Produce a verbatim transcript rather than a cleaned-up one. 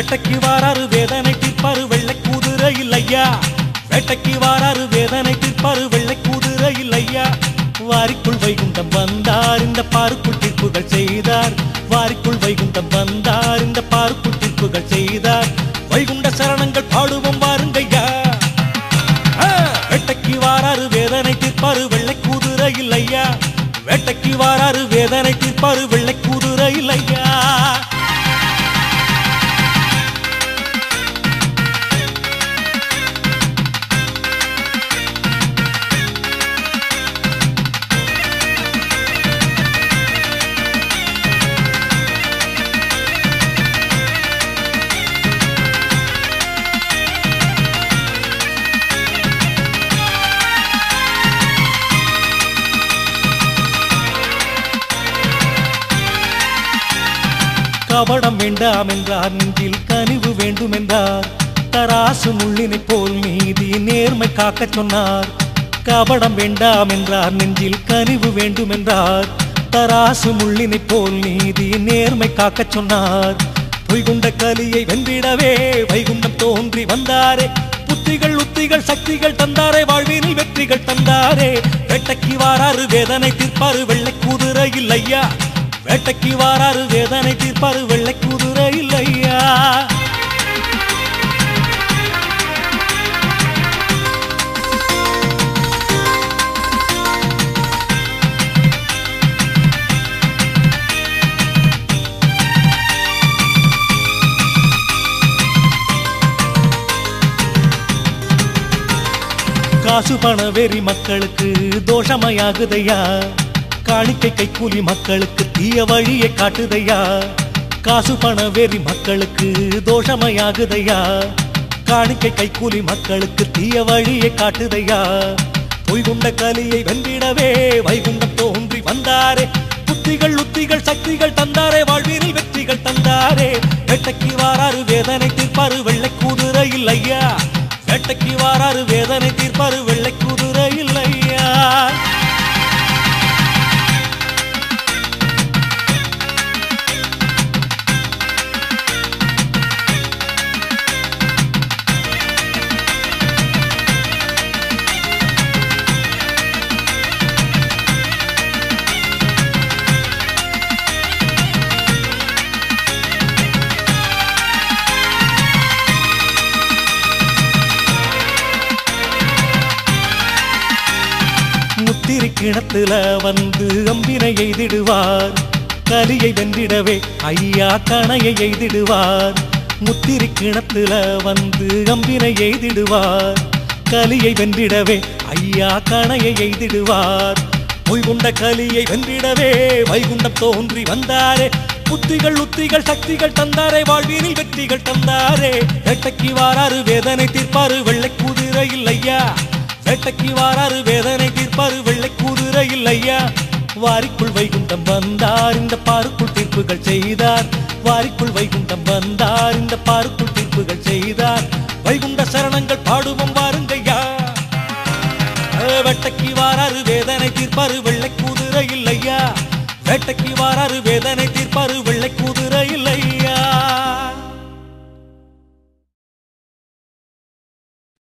வேட்டைக்கு வாராரு வேதனை தீர்ப்பாரு வெள்ளை குதிரை இல்லையா வேட்டைக்கு வாராரு வேதனை தீர்ப்பாரு வெள்ளை குதிரை இல்லையா வாரிக்குள் வைகுண்டம் வந்தார் இந்த பாருக்குள் தீர்ப்புகள் செய்தார் வாரிக்குள் வைகுண்டம் வந்தார் இந்த பாருக்குள் தீர்ப்புகள் செய்தார் வைகுண்ட சரணங்கள் பாடுவோம் வாருங்கய்யா வேட்டைக்கு வாராரு வேதனை தீர்ப்பாரு வெள்ளை குதிரை இல்லையா வேட்டைக்கு வாராரு வேதனை தீர்ப்பாரு வெள்ளை குதிரை இல்லையா கபடம் வேண்டாம் என்றார் நெஞ்சில் கனிவு வேண்டும் என்றார் தராசு முள்ளினை போல் நீதி நேர்மை காக்க சொன்னார் கபடம் வேண்டாம் என்றார் நெஞ்சில் கனிவு வேண்டும் என்றார் தராசு முள்ளினை போல் நீதி நேர்மை காக்க சொன்னார் பொய்குண்ட கலியை வென்றிடவே வைகுண்டம் தோன்றி வந்தாரே புத்திகள் உத்திகள் சக்திகள் தந்தாரே வாழ்வினில் வெற்றிகள் தந்தாரே வேட்டைக்கு வாராரு வேதனை தீர்ப்பாரு வெள்ளை குதிரை இல்லையா வேட்டைக்கு வாராரு வேதனை தீர்ப்பாரு வெள்ளை குதிரை இல்லையா காசு பண வெறி மக்களுக்கு தோஷமையாகுதையா காணிக்கை கைக்கூலி மக்களுக்கு தீய வழியை காட்டுதையா காசு பண வெறி மக்களுக்கு தோஷமையாகுதையா காணிக்கை கைக்கூலி மக்களுக்கு தீய வழியை காட்டுதையா பொய்குண்ட கலியை வென்றிடவே வைகுண்டம் தோன்றி வந்தாரே புத்திகள் உத்திகள் சக்திகள் தந்தாரே வாழ்வினில் வெற்றிகள் தந்தாரே வேட்டைக்கு வாராரு வேதனை தீர்ப்பாரு வெள்ளை குதிரை இல்லையா வேட்டைக்கு வாராரு வேதனை தீர்ப்பாரு வெள்ளை குதிரை இல்லையா முத்திரி கிணத்துல வந்து அம்பினை எய்திடுவார் கலியை வென்றிடவே ஐயா கணையை எய்திடுவார் முத்திரி கிணத்துல வந்து அம்பினை எய்திடுவார் கலியை வென்றிடவே ஐயா கணையை எய்திடுவார் பொய்குண்ட கலியை வென்றிடவே வைகுண்டம் தோன்றி வந்தாரே புத்திகள் உத்திகள் சக்திகள் தந்தாரே வாழ்வினில் வெற்றிகள் தந்தாரே வேட்டைக்கு வாராரு வேதனை தீர்ப்பாரு வெள்ளை குதிரை இல்லையா வேட்டைக்கு வாராரு வேதனை தீர்ப்பாரு வெள்ளை குதிரை இல்லையா வாரிக்குள் வைகுண்டம் வந்தார் இந்த பாருக்குள் தீர்ப்புகள் செய்தார் வாரிக்குள் வைகுண்டம் வந்தார் இந்த பாருக்குள் தீர்ப்புகள் செய்தார் வைகுண்ட சரணங்கள் பாடுவோம் வாருங்கய்யா வேட்டைக்கு வாராரு வேதனை தீர்ப்பாரு வெள்ளை